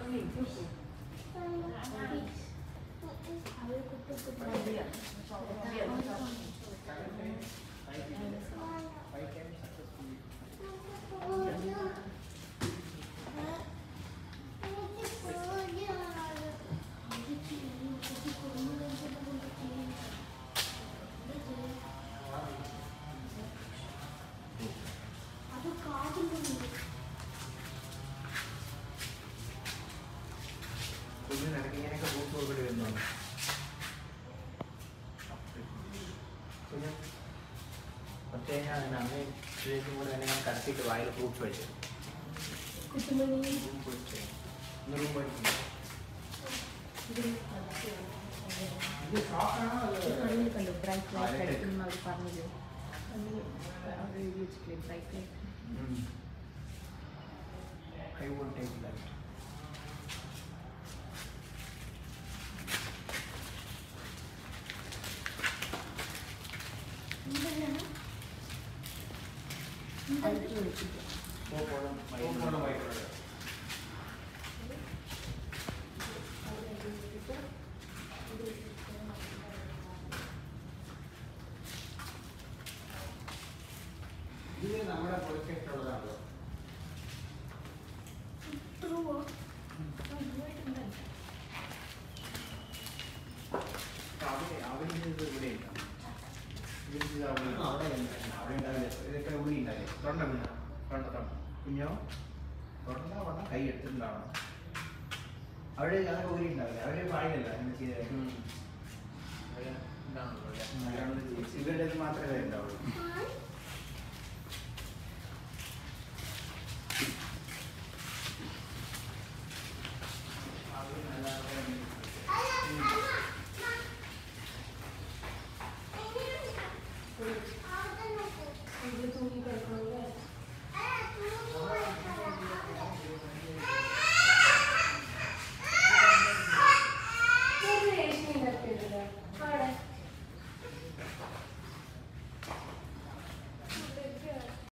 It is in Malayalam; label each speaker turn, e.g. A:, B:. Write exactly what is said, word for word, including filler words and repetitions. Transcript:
A: കടത്തിട്ട് വായിൽ ഫ്രൂട്ട്സ് വെച്ചു I won't take that. This is our project. കുഞ്ഞോ തുറന്നാ പറഞ്ഞാൽ കൈ എടുത്തിട്ടുണ്ടാവണം. അവിടെ അതൊക്കെ ഊരിട്ടുണ്ടാവില്ല, അവിടെ പാടില്ല അങ്ങനെ ചെയ്ത ഇവരുടെ മാത്രമേ ഉണ്ടാവുള്ളൂ.
B: All right.